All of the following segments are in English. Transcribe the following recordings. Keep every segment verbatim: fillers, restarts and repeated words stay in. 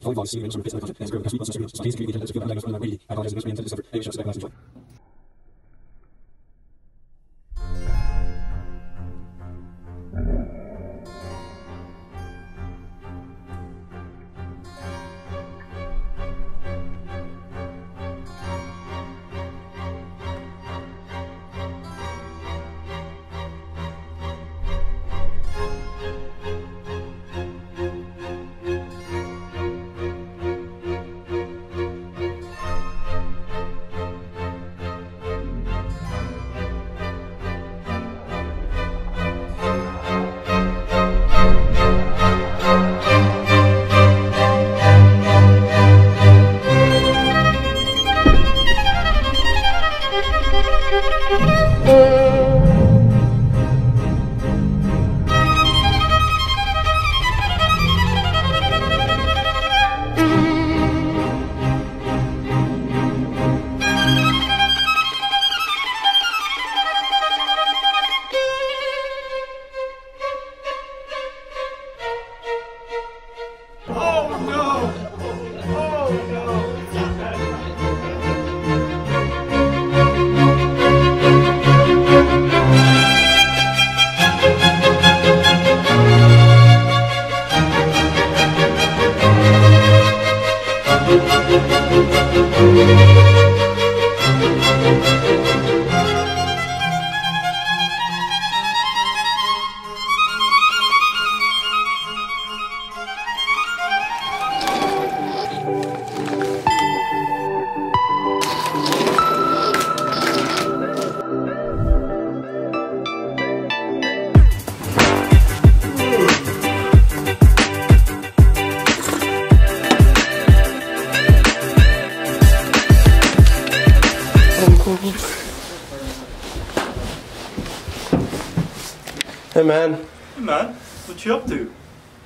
Hey man. Hey man, what you up to?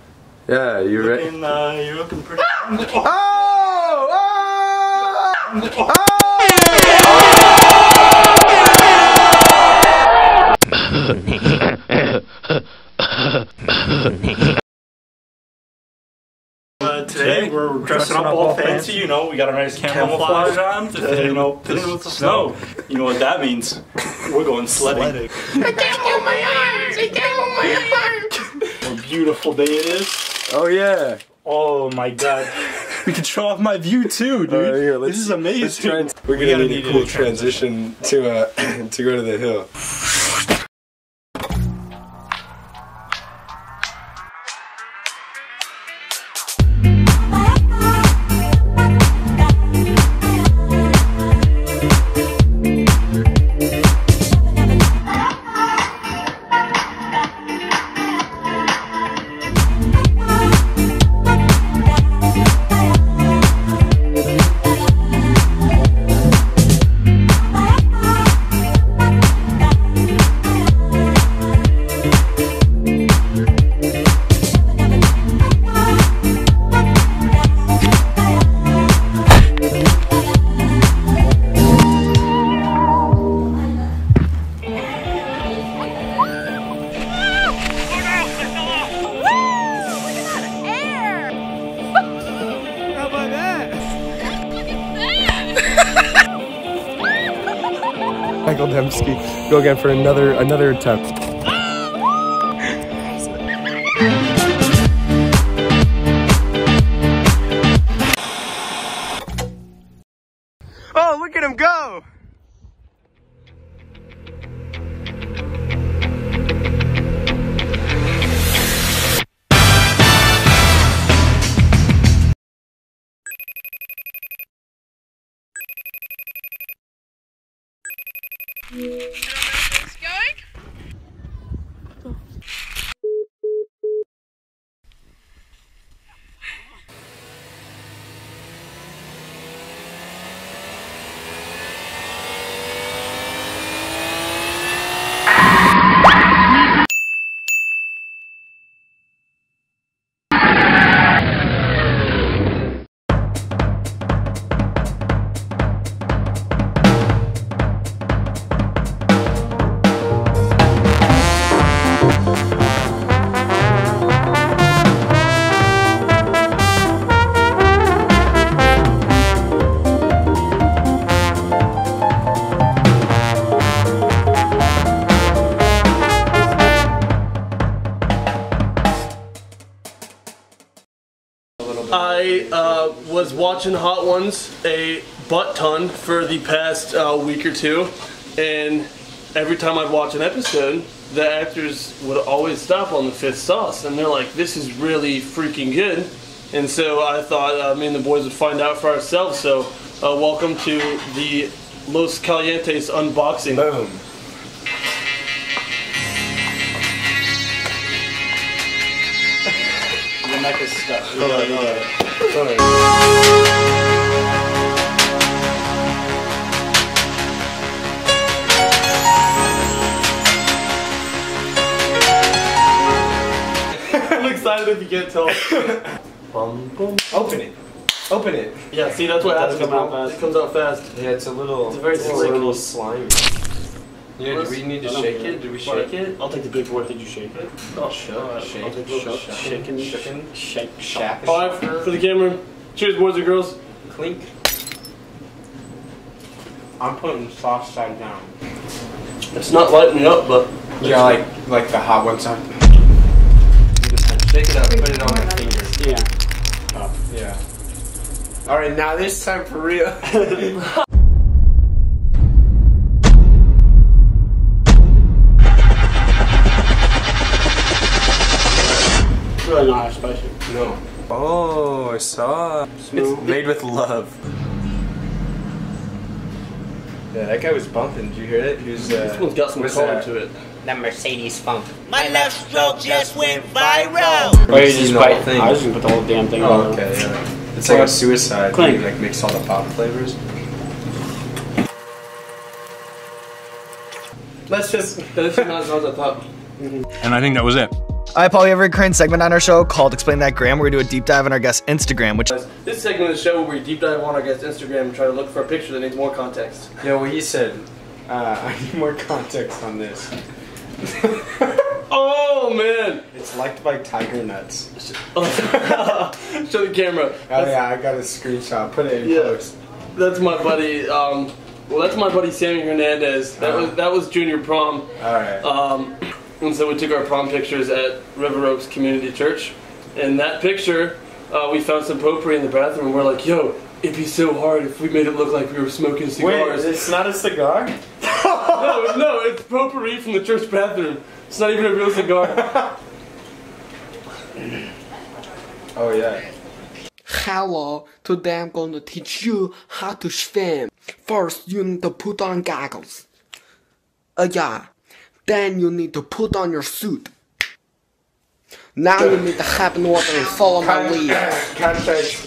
Yeah, you ready? Uh, you're looking pretty. Oh! Oh! Oh! Uh, today we're dressing up all fancy, you know, we got a nice camouflage on to, you know, fit in with the snow. You know what that means? We're going sledding. I can't move my arms! I can't move my arms! What a beautiful day it is. Oh yeah. Oh my god. We can show off my view too, dude. Uh, here, this is amazing. Let's try and, we're gonna we need, need a cool transition, transition to uh to go to the hill. Michael Dembski, go again for another another attempt. Oh, look at him go! It's going? I uh, was watching Hot Ones a butt ton for the past uh, week or two, and every time I'd watch an episode, the actors would always stop on the fifth sauce, and they're like, "This is really freaking good." And so I thought uh, me and the boys would find out for ourselves. So uh, welcome to the Los Calientes unboxing. Boom. The mic is stuck. Hold on, hold on. Hold on. I'm excited if you can't tell. Bum, bum. Open it. Open it. Yeah, see, that's what It happens. does come out fast. It comes out fast. Yeah, it's a little. It's a very it's slick. a little slimy. Yeah, do we need to shake it? Did we shake it? I'll take the big board. Did you shake it? Oh, sure. Shake, I'll take a little shake, shaking. shaking, Shake. shack. Five for the camera. Cheers, boys and girls. Clink. I'm putting sauce side down. It's not lighting me up, but Yeah, like like the hot ones on. You just have to shake it up, put it on my finger. Yeah. Oh, yeah. All right, now this time for real. It's really not as spicy. No. Oh, I saw. It's made with love. Yeah, that guy was bumping. Did you hear it? He was. Uh, this one's got some was, color uh, to it. That Mercedes funk. My left stroke just went viral. Wait, you seen just the bite whole thing. I was just gonna put the whole damn thing Oh, on. okay, yeah. It's like a suicide. Clink. You like mix all the pop flavors. Let's just. That's just not as hard as I thought. And I think that was it. Alright, Paul, we have a recurring segment on our show called Explain That Gram. We're going to do a deep dive on our guest's Instagram, which This segment of the show where we deep dive on our guest's Instagram and try to look for a picture that needs more context. Yeah, well, he said, uh, I need more context on this. Oh man! It's liked by Tiger Nuts. Show the camera. Oh yeah, I got a screenshot. Put it in Yeah. post. That's my buddy. Um, well, that's my buddy Sammy Hernandez. That was that was junior prom. All right. Um, and so we took our prom pictures at River Oaks Community Church. And that picture, uh, we found some potpourri in the bathroom. And we're like, yo, it'd be so hard if we made it look like we were smoking Wait, cigars. it's not a cigar? no, no, it's potpourri from the church bathroom. It's not even a real cigar. Oh yeah. Hello, today I'm going to teach you how to swim. First, you need to put on goggles. Uh, yeah. Then you need to put on your suit. Now you need to hop in water and follow my lead. Context.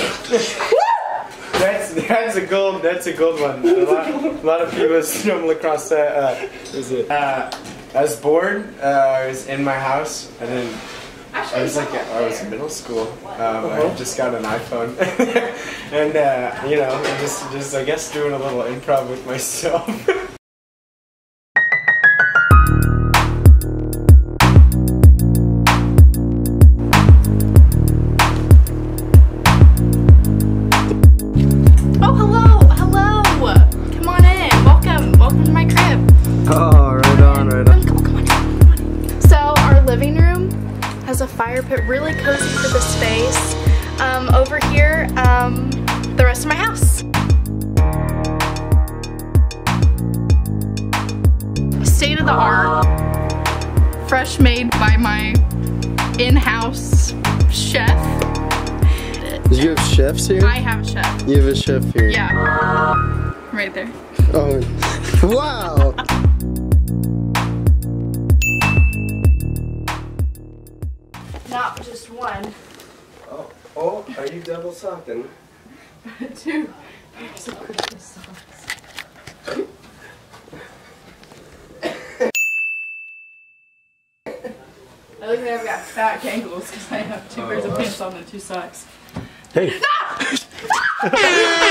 That's that's a gold that's a gold one. A lot, a lot of people stumble across that. Uh, is it? Uh, I was bored. Uh, I was in my house, and then I was like, I was in middle school. Um, I just got an iPhone, and uh, you know, just just I guess doing a little improv with myself. A fire pit, really cozy for the space. Um, over here, um, the rest of my house. State of the art, fresh made by my in-house chef. Do you have chefs here? I have a chef. You have a chef here? Yeah, right there. Oh, wow. Not just one. Oh, oh, are you double something? Two. There's a Christmas sauce. I look like I've got fat ankles because I have two pairs of pants on and two socks. Hey.